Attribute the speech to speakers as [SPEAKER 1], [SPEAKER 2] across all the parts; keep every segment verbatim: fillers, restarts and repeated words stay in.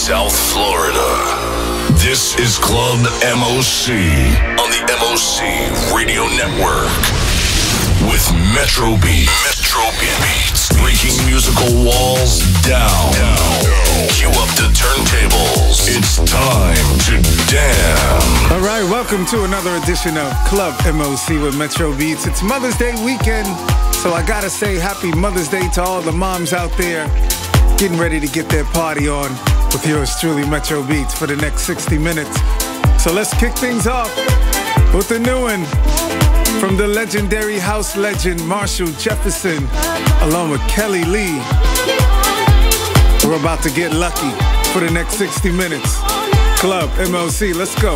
[SPEAKER 1] South Florida. This is Club M O C on the M O C Radio Network with Metro Beats. Metro Beats. Breaking musical walls down. Cue up the turntables. It's time to dance.
[SPEAKER 2] All right, welcome to another edition of Club M O C with Metro Beats. It's Mother's Day weekend, so I gotta say happy Mother's Day to all the moms out there getting ready to get their party on with yours truly, Metro Beats, for the next sixty minutes. So let's kick things off with a new one from the legendary house legend Marshall Jefferson, along with Kelly Lee. We're about to get lucky for the next sixty minutes. Club M O C, let's go.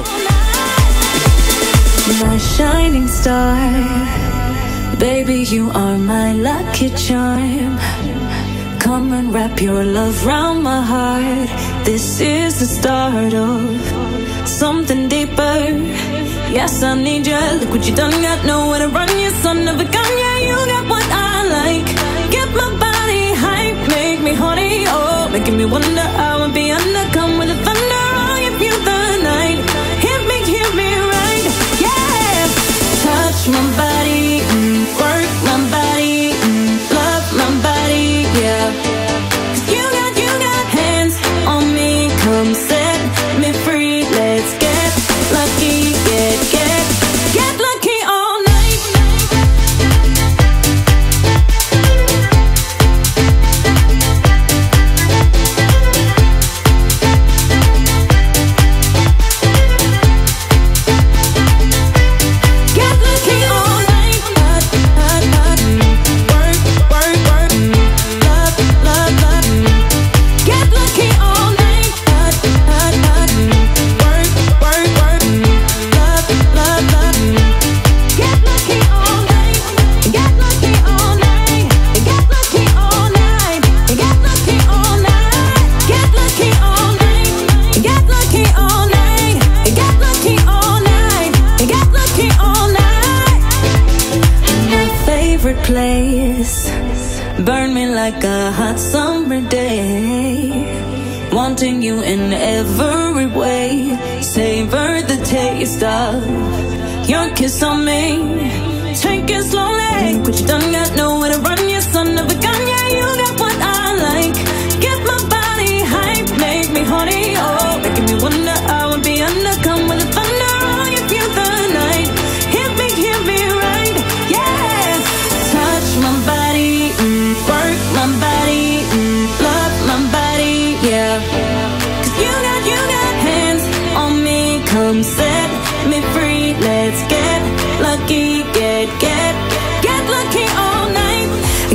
[SPEAKER 3] My shining star, baby, you are my lucky charm. Come and wrap your love round my heart. This is the start of something deeper. Yes, I need you. Look what you done, got nowhere to run. You son of a gun, yeah, you got what I like. Get my body hype, make me horny, oh, making me wonder how I'd be under. Come with the thunder, oh, you feel the night. Hit me, hit me right, yeah. Touch my body, mm, work my body, mm, love my body, yeah. Cause you got, you got hands on me, come set me free. Let's get lucky, get, get, get lucky all night. Get lucky all night. Hot, hot, hot. Work, work, work. Love, love, love. Get lucky all night. Hot, hot, hot. Work, work, work. Love, love, love. Get lucky all night. Get lucky all night. Get lucky all night. Get lucky all night. Get lucky all night. Get lucky all night. Get lucky all night. Get lucky all night. My favorite place, burn me like a hot summer day. Wanting you in every way. Savor the taste of your kiss on me. Take it slowly. Look what you done, got nowhere to run. You son of a gun, yeah, you got what I like. Get my body hype, make me horny, oh, making me wonder how I'd be under. Come with the thunder, oh, you feel the night. Hit me, hit me right, yeah. Touch my body, mm, work my body, mm, love my body, yeah. Cause you got, you got hands on me, come set me free. Let's get lucky, get, get, get lucky all night.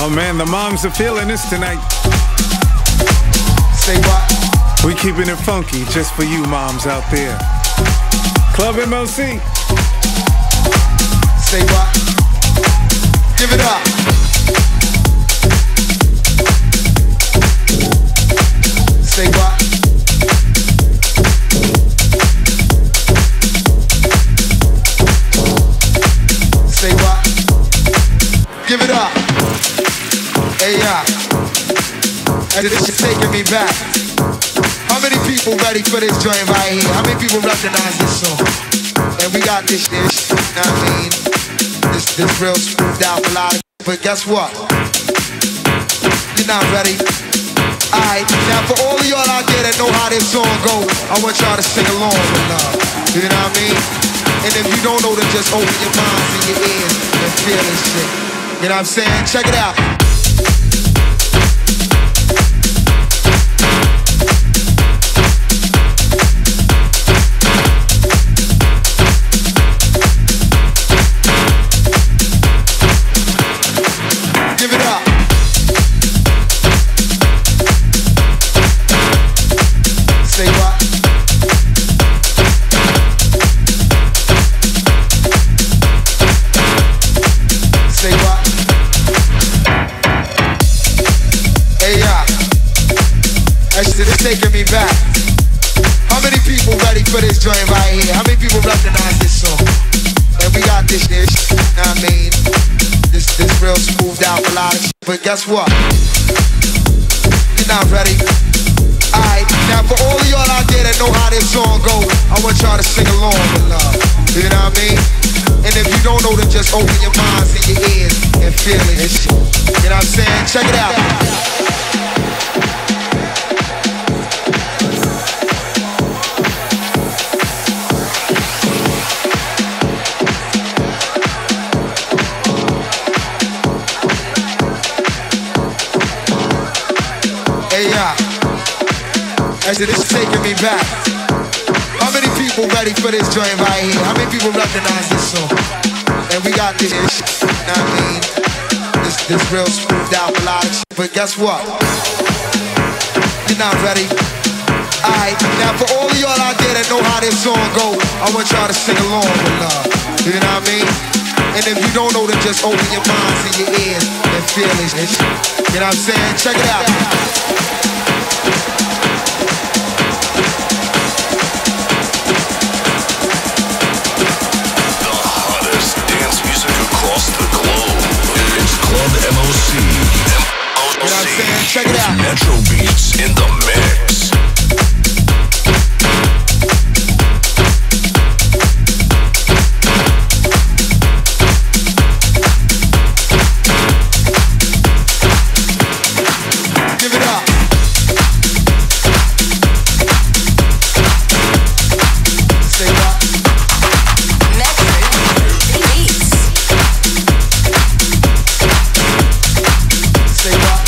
[SPEAKER 2] man, the moms are feeling this tonight.
[SPEAKER 4] Say what?
[SPEAKER 2] We keeping it funky just for you moms out there. Club M O C.
[SPEAKER 4] Say what? Give it up. Say what? Say what? Give it up. Hey, yeah. And this is taking me back. How many people ready for this joint right here? How many people recognize this song? And we got this dish, you know what I mean? This, this real smoothed out a lot of, but guess what? You're not ready. Alright, now for all of y'all out there that know how this song go, I want y'all to sing along with love. You know what I mean? And if you don't know, then just open your minds and your ears and feel this shit. You know what I'm saying? Check it out. Give it up. Say what? Say what? Hey, yeah. That shit is taking me back. How many people ready for this joint right here? How many people recognize this song? And we got this dish, you know what I mean? This, this real smoothed out a lot of shit. But guess what? You're not ready. Alright, now for all of y'all out there that know how this song go, I want y'all to sing along with love. You know what I mean? And if you don't know, then just open your minds and your ears and feel it. You know what I'm saying? Check it out. Hey, yeah. Actually, this is taking me back. How many people ready for this joint right here? How many people recognize this song? And we got this, you know what I mean? This, this real smoothed out a lot of shit. But guess what? You're not ready. Alright, now for all of y'all out there that know how this song go, I want y'all to sing along with love. You know what I mean? And if you don't know, then just open your minds and your ears and feel this. You know what I'm saying? Check it out.
[SPEAKER 1] Club M O C. M O C.
[SPEAKER 4] You know what I'm saying? Check it out.
[SPEAKER 1] Metro Beats in the mix.
[SPEAKER 4] Give it up. Say what? Say what?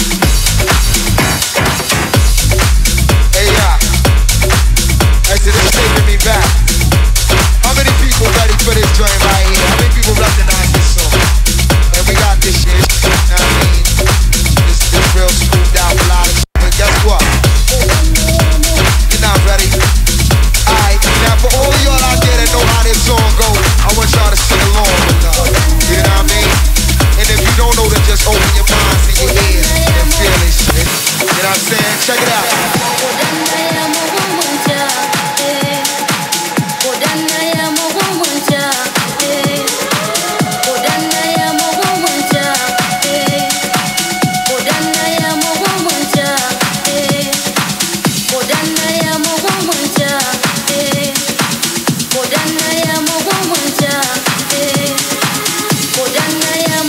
[SPEAKER 4] Hey, yeah. Actually, this is taking me back. How many people ready for this joint right here? How many people recognize this song? And we got this shit, you know what I mean? This, this real smoothed out a lot of shit. But guess what? You're not ready. Alright, now for all of y'all out there that know how this song go, I want y'all to sing along with love. You know what I mean? And if you don't know, then just open your minds and your ears and feel this shit. You know what I'm saying? Check it out.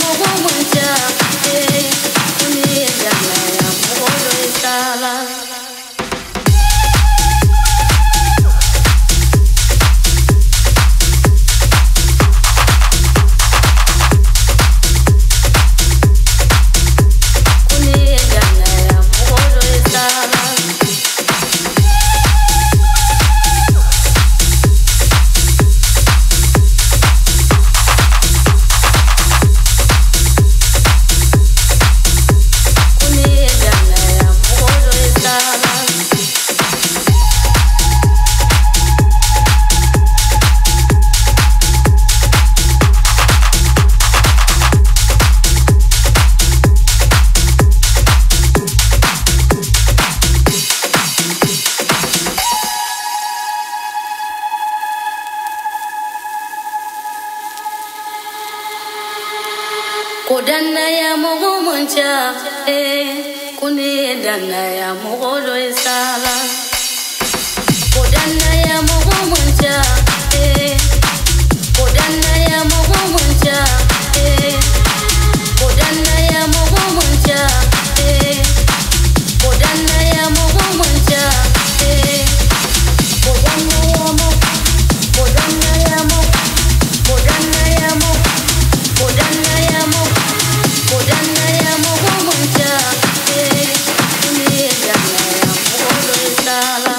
[SPEAKER 3] Love. muncha eh kuni dana ya mogolo isala kodana ya mogo muncha eh kodana ya mogo muncha eh kodana ya mogo muncha eh kodana ya mogo muncha eh kodana ya mogo kodana ya mogo kodana ya mogo kodana ya mogo kodana ya mogo muncha eh kuni dana ya mogolo isala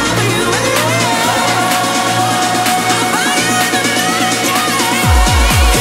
[SPEAKER 5] Bye.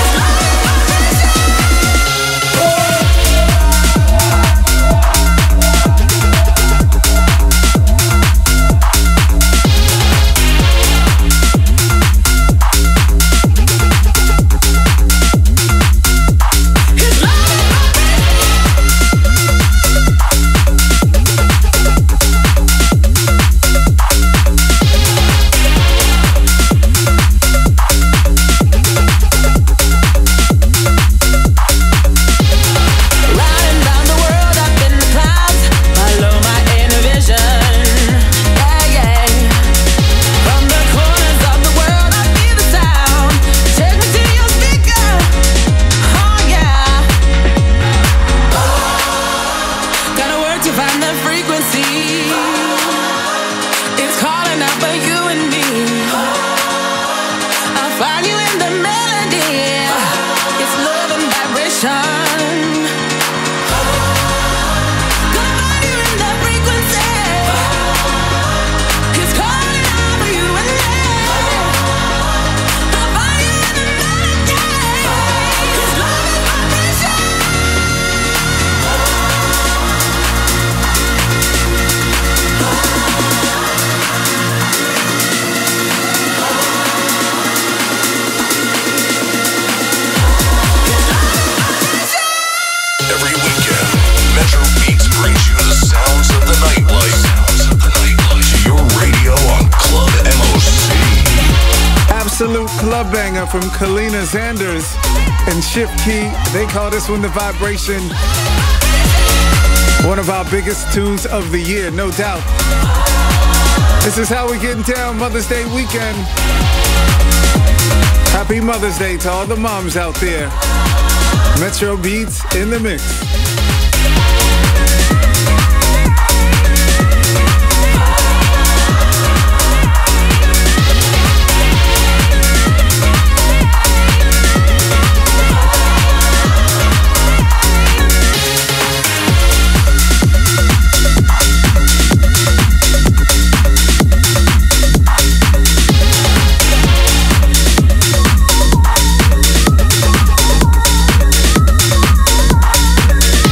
[SPEAKER 2] banger from Kalina Sanders and Ship Key. They call this one The Vibration. One of our biggest tunes of the year, no doubt. This is how we getting down Mother's Day weekend. Happy Mother's Day to all the moms out there. Metro Beats in the mix.
[SPEAKER 3] We'll be right back.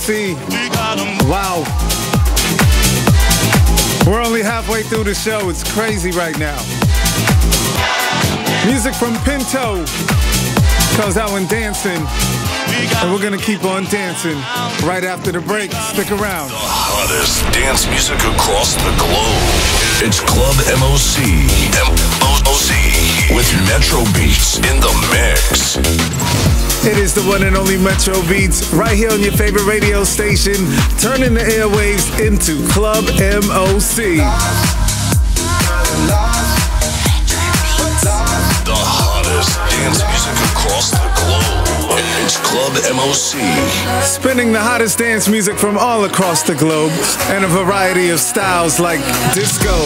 [SPEAKER 2] C. Wow. We're only halfway through the show. It's crazy right now. Music from Pinto. Calls that one Dancing. And we're gonna keep on dancing right after the break. Stick around.
[SPEAKER 1] The hottest dance music across the globe. It's Club M O C. M O C with Metro Beats in the mix.
[SPEAKER 2] It is the one and only Metro Beats right here on your favorite radio station, turning the airwaves into Club M O C.
[SPEAKER 1] The hottest dance music across the globe. It's Club M O C.
[SPEAKER 2] Spinning the hottest dance music from all across the globe and a variety of styles like disco,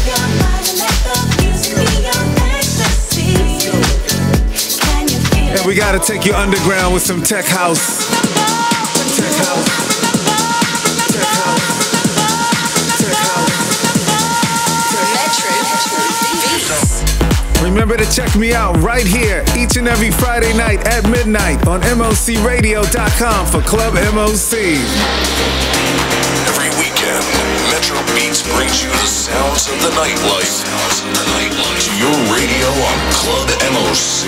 [SPEAKER 2] and we gotta take you underground with some tech house. Tech house. Tech house. Tech house. Remember to check me out right here each and every Friday night at midnight on M O C radio dot com for Club M O C.
[SPEAKER 1] Every weekend, Metro Beats brings you the sounds of the nightlife. Sounds of the nightlife to your radio on Club M O C.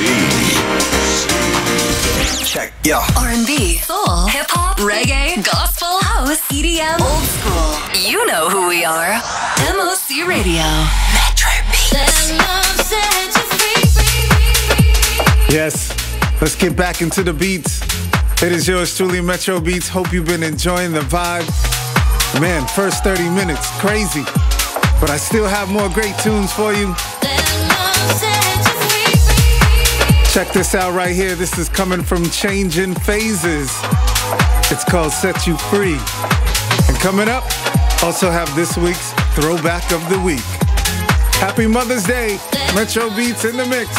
[SPEAKER 5] Check, yeah.
[SPEAKER 6] R and B, soul, hip hop, reggae, gospel, house, E D M, old school. You know who we are. M O C Radio. Metro Beats.
[SPEAKER 2] Yes, let's get back into the beats. It is yours truly, Metro Beats. Hope you've been enjoying the vibe. Man, first thirty minutes, crazy. But I still have more great tunes for you. Check this out right here. This is coming from Changing Phases. It's called Set You Free. And coming up, also have this week's Throwback of the Week. Happy Mother's Day. Metro Beats in the mix.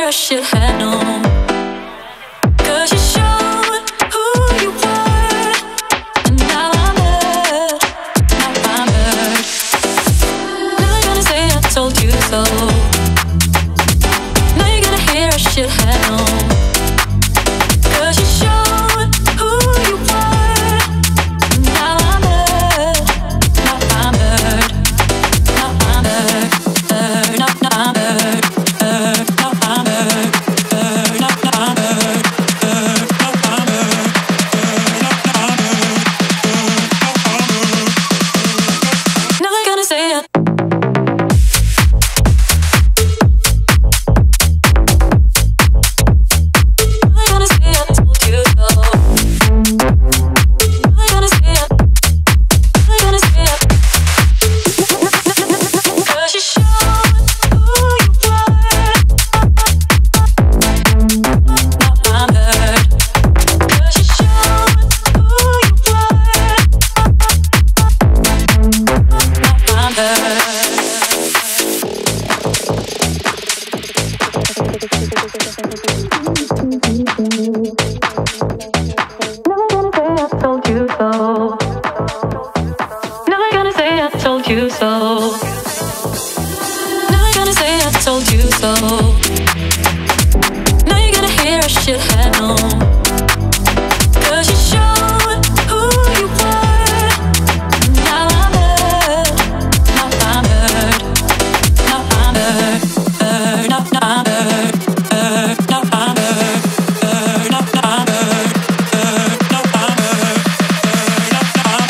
[SPEAKER 3] I should have known. 'Cause you showed who you were, and now I'm hurt, now I'm hurt. Never gonna say I told you so. Now you're gonna hear I should have known. 'Cause you showed who you were, and now I'm hurt, now I'm hurt, now I'm hurt, hurt, now I'm hurt, hurt, now I'm hurt, hurt, now I'm hurt, hurt, now I'm hurt, hurt, now I'm hurt. Never gonna say it. Never gonna say I told you so. Never gonna say it. Never gonna say it. 'Cause you showed who you were. Now I'm hurt. 'Cause you showed who you were. Now I'm hurt. Never gonna say I told you so. Never gonna say I told you so. Never gonna say I told you so. Now you're gonna hear I should have known. 'Cause you showed who you were. Now I'm hurt, now I'm hurt, now I'm hurt, hurt, now I'm hurt, hurt, now I'm hurt, hurt, now I'm hurt, hurt, now I'm hurt, hurt, now I'm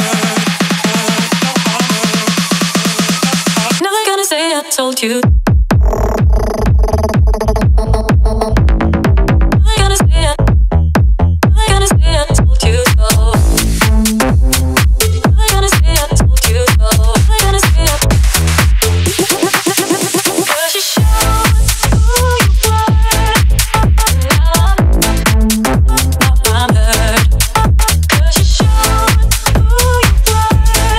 [SPEAKER 3] hurt. Never gonna say I told you. Never gonna say it. Never gonna say I told you so. Never gonna say I told you so. Never gonna say it. 'Cause you showed who you were. Now I'm hurt. 'Cause you showed who you were.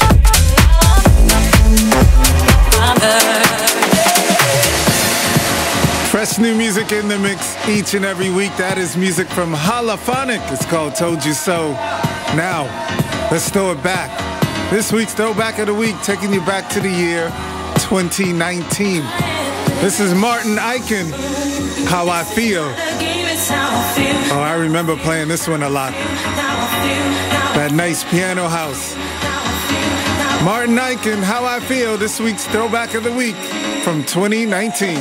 [SPEAKER 3] Now I'm hurt.
[SPEAKER 2] Fresh new music in the mix each and every week. That is music from Holophonic. It's called Told You So. Now, let's throw it back. This week's Throwback of the Week, taking you back to the year twenty nineteen. This is Martin Ikin, How I Feel. Oh, I remember playing this one a lot. That nice piano house. Martin Ikin, How I Feel, this week's Throwback of the Week from twenty nineteen.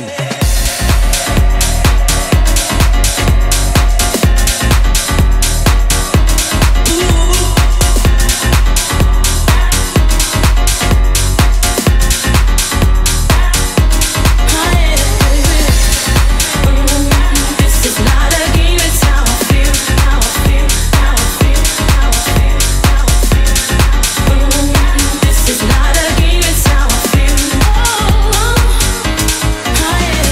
[SPEAKER 3] This is not a game, it's how I feel, how I feel, how I feel, how I feel, how I feel. This is not a game, it's how I feel. Oh,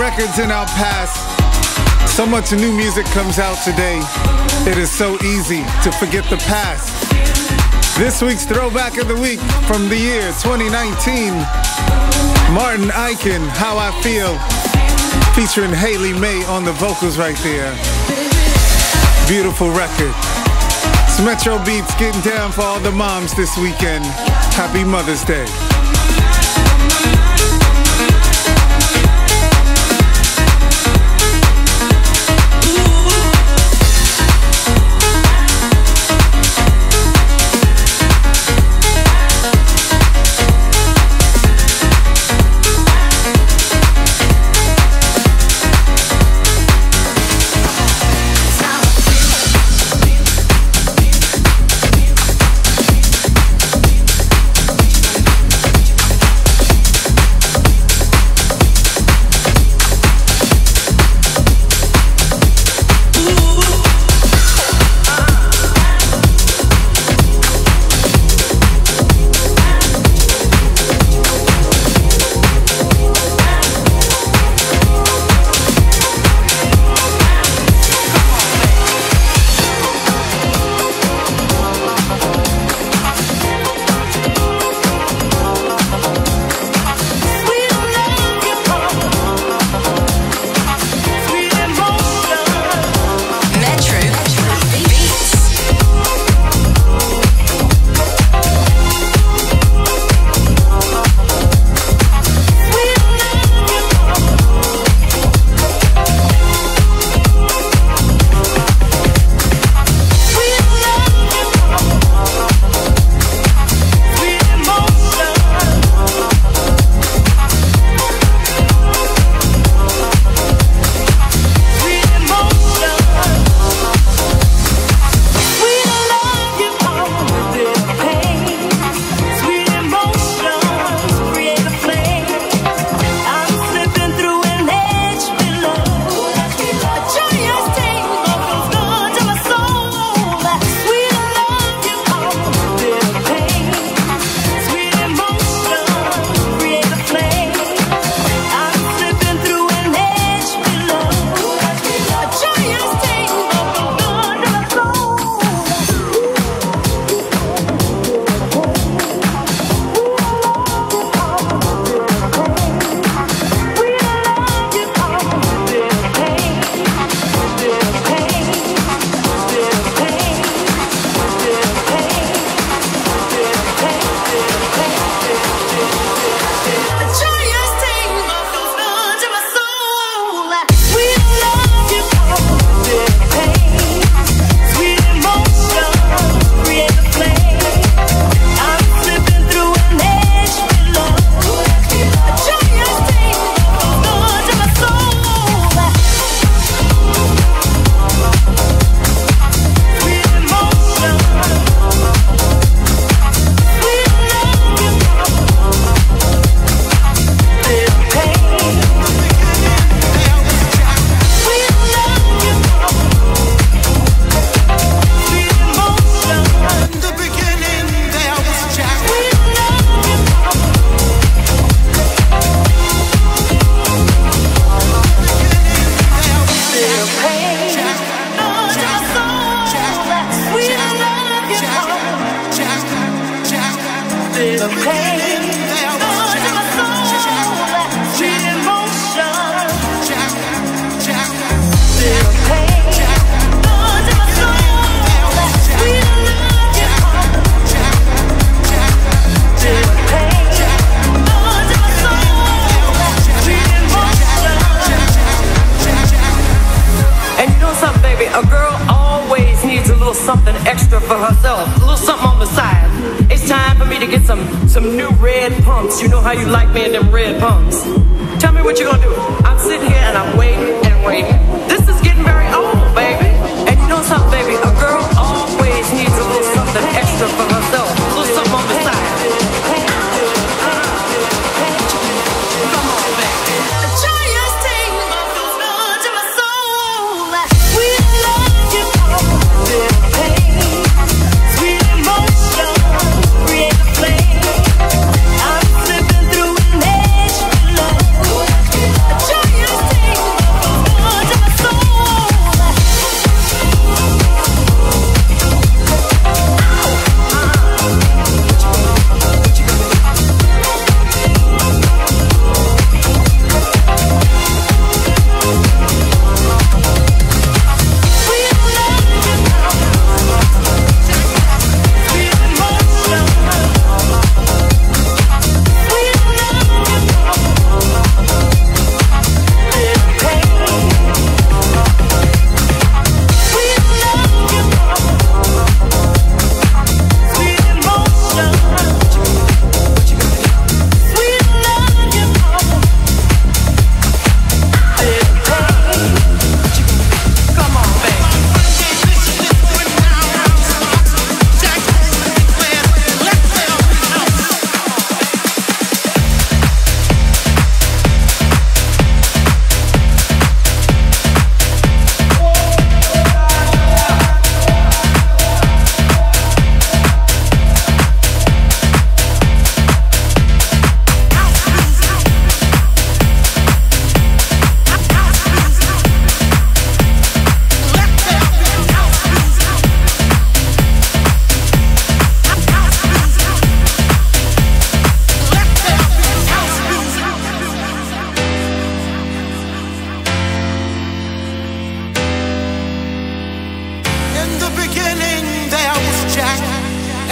[SPEAKER 2] records in our past. So much new music comes out today. It is so easy to forget the past. This week's Throwback of the Week from the year twenty nineteen. Martin Ikin, How I Feel, featuring Haley May on the vocals right there. Beautiful record. It's Metro Beats getting down for all the moms this weekend. Happy Mother's Day.
[SPEAKER 5] Something extra for herself, a little something on the side. It's time for me to get some some new red pumps. You know how you like me in them red pumps. Tell me what you're gonna do. I'm sitting here and I'm waiting and waiting. This is getting very old, baby. And you know something, baby? A girl always needs a little something extra for herself, a little something on the side. Come on, baby. A joyous thing goes on to my soul. We love you. Sweet emotion, create a flame. I'm slipping through an edge below. A joyous thing.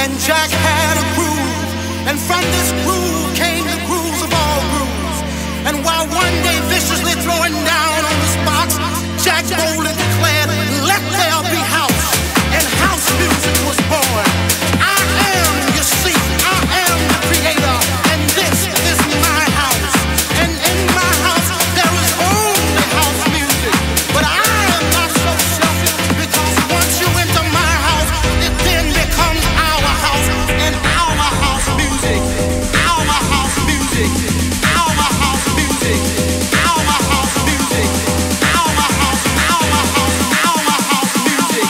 [SPEAKER 7] and Jack had a groove, and from this groove came the grooves of all grooves. And while one day viciously throwing down on this box, Jack boldly declared, "Let there be house," and house music was born. I am, you see, I am the creator, and this is my house. And in my house there is only house music. But I am not so selfish, because once you enter my house, it then becomes our house, and our house music, our house music, our house music, our house music, our house, our house, our house music.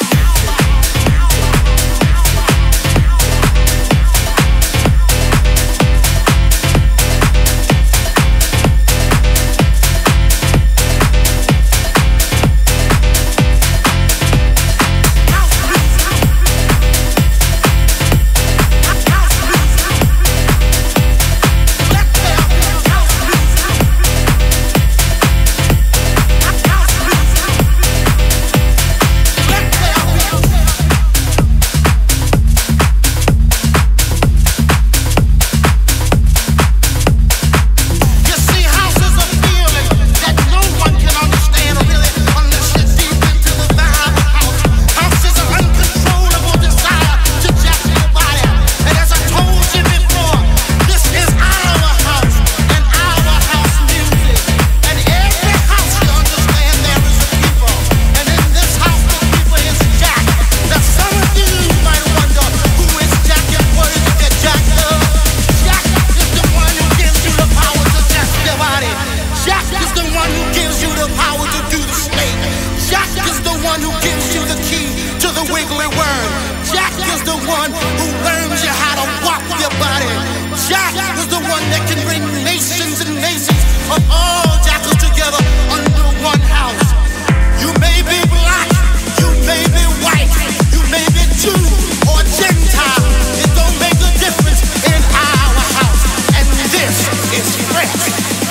[SPEAKER 7] You see, house is a feeling that no one can understand really unless you're deep into the vibe of house. House is an uncontrollable desire to jack your body. And as I told you before, this is our house and our house music. And every house, you understand, there is a people. And in this house, the people is Jack. Now some of you might wonder, who is Jack and what is it that Jack does? Jack is the one who gives you the power to jack your body. Jack is the one who gives you the power to do the snake. Jack is the one who gives you the key to the wiggly worm. Jack is the one who learns you how to walk your body. Jack is the one that can bring nations and nations of all jackals together under one house. You may be black, you may be white, you may be Jew or Gentile. It don't make a difference in our house. And this is fresh.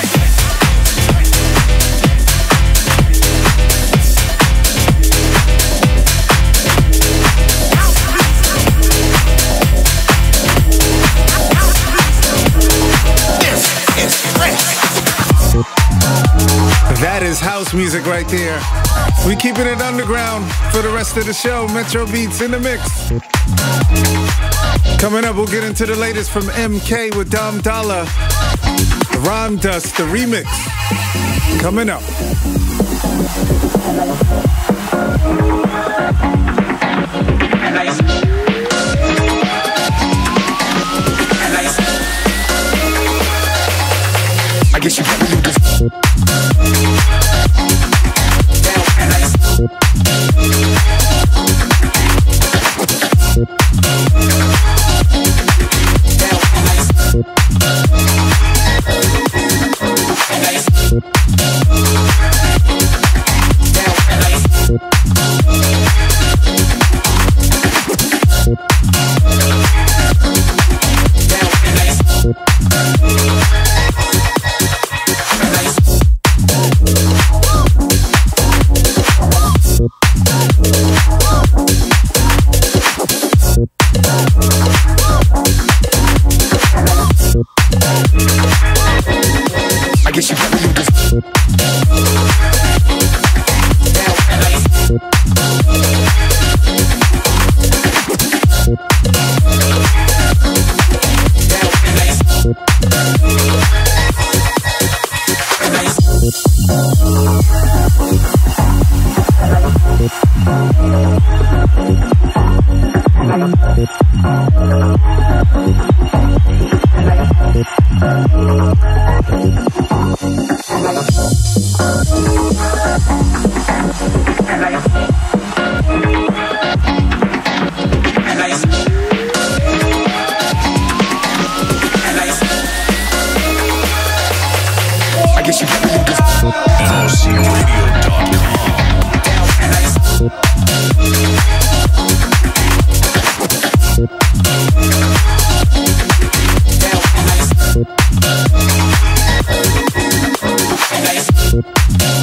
[SPEAKER 7] This is fresh.
[SPEAKER 2] That is house music right there. We keeping it underground for the rest of the show. Metro Beats in the mix. Coming up, we'll get into the latest from M K with Dom Dollar. The Rhyme Dust, the remix. Coming up.
[SPEAKER 8] I guess you gotta do this. I guess you gotta do this.
[SPEAKER 1] M O C radio dot com.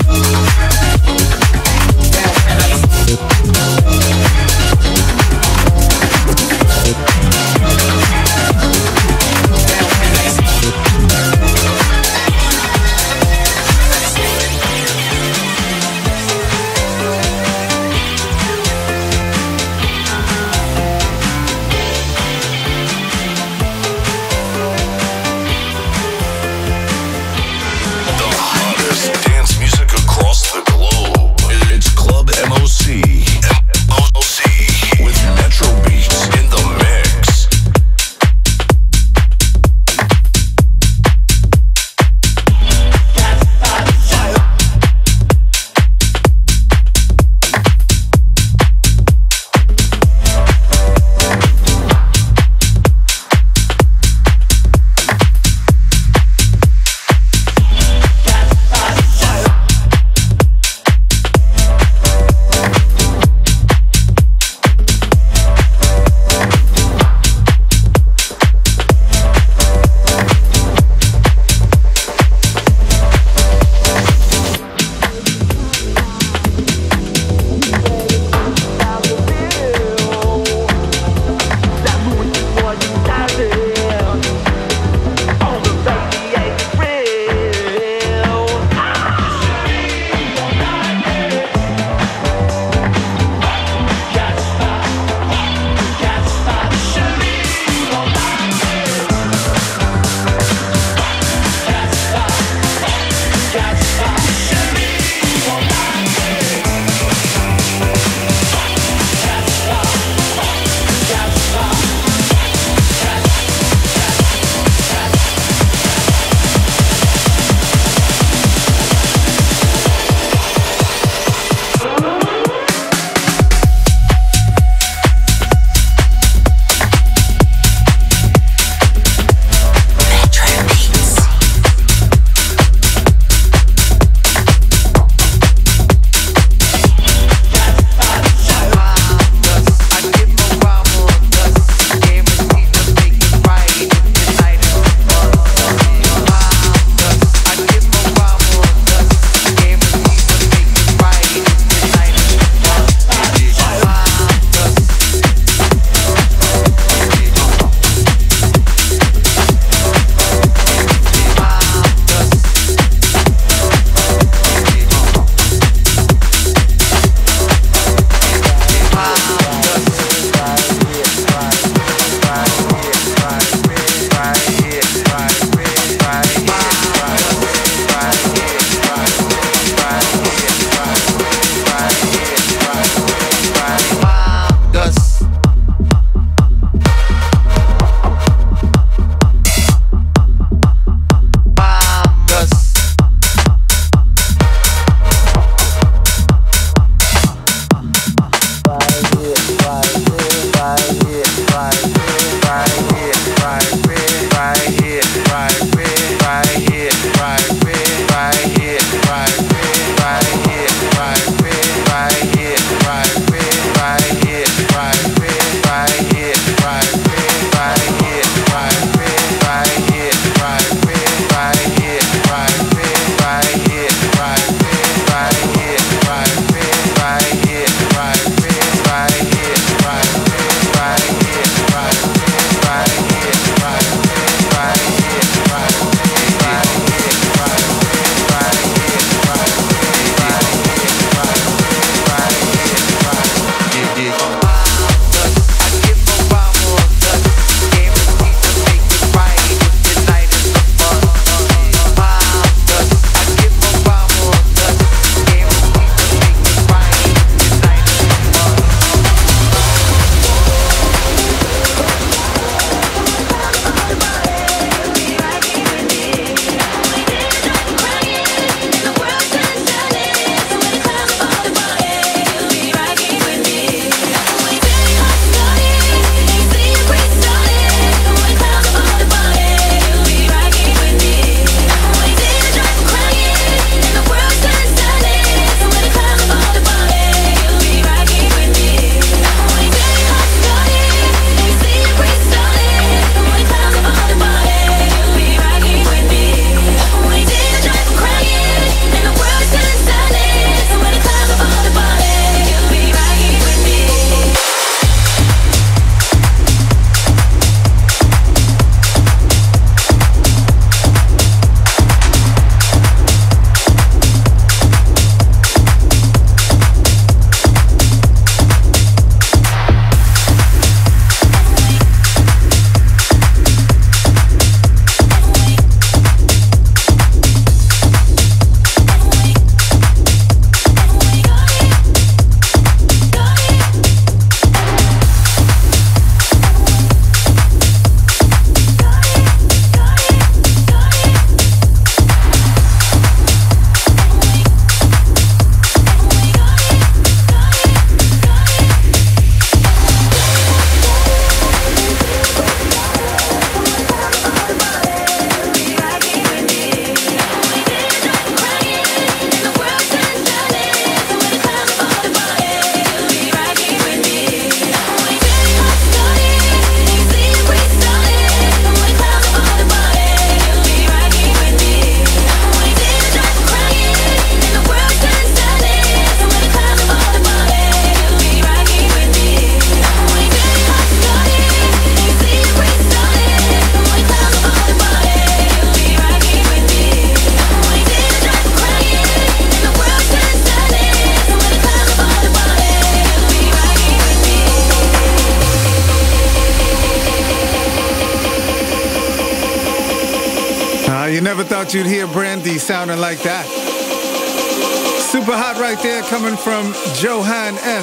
[SPEAKER 2] You never thought you'd hear Brandy sounding like that. Super hot right there, coming from Johan S.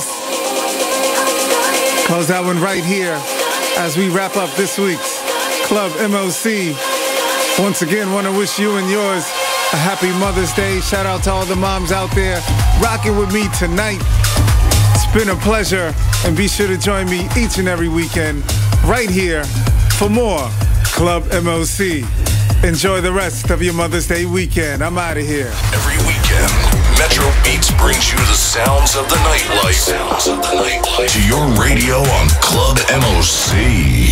[SPEAKER 2] Close that one right here as we wrap up this week's Club M O C. Once again, want to wish you and yours a happy Mother's Day. Shout out to all the moms out there rocking with me tonight. It's been a pleasure, and be sure to join me each and every weekend right here for more Club M O C. Enjoy the rest of your Mother's Day weekend. I'm out of here.
[SPEAKER 1] Every weekend, Metro Beats brings you the sounds of the nightlife. Sounds of the nightlife to your radio on Club M O C.